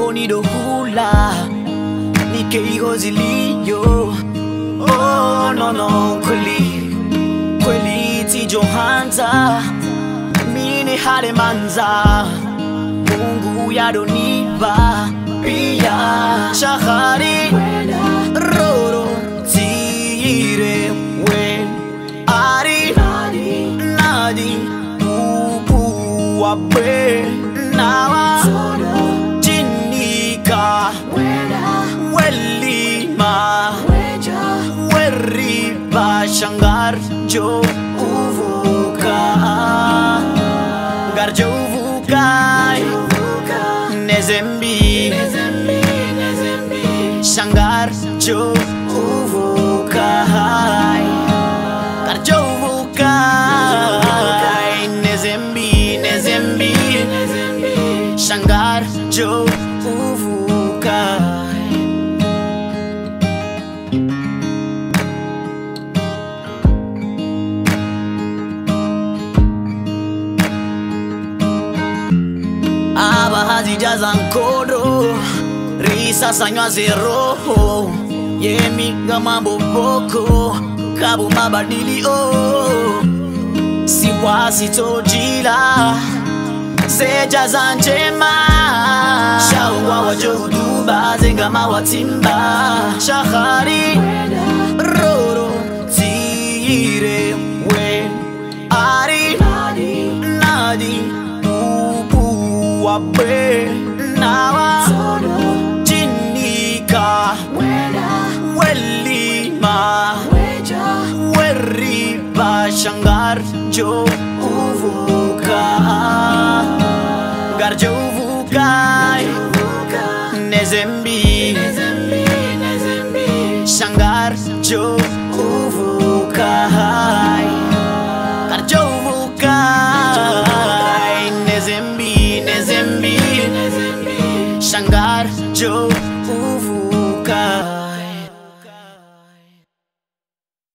honi do hula Nike higo zilio Oh no no kweli tijo hanza Mini hale manza Mungu yadoniba Pia shahari Roro tire we Ari Nadi Ubu wabe Nawa Jinika Welima Weriba Shangar Jo uvuka Garjo uvuka Nezembi Shangar Jo uvuka Garjo uvuka Nezembi Shangar Jo uvuka Abahazi jazankodo Risa sanywa zero Yemi gamambo boko Kabu mabadili Siwasi tojila Seja zanjema Shawa wajoduba Zengama watimba Shahari Roro Tire we Ari Nadi Wabe Nawa Jinika Welima Weriba Shangar Jo uvuka Garjo uvuka Nezembi Shangar Jo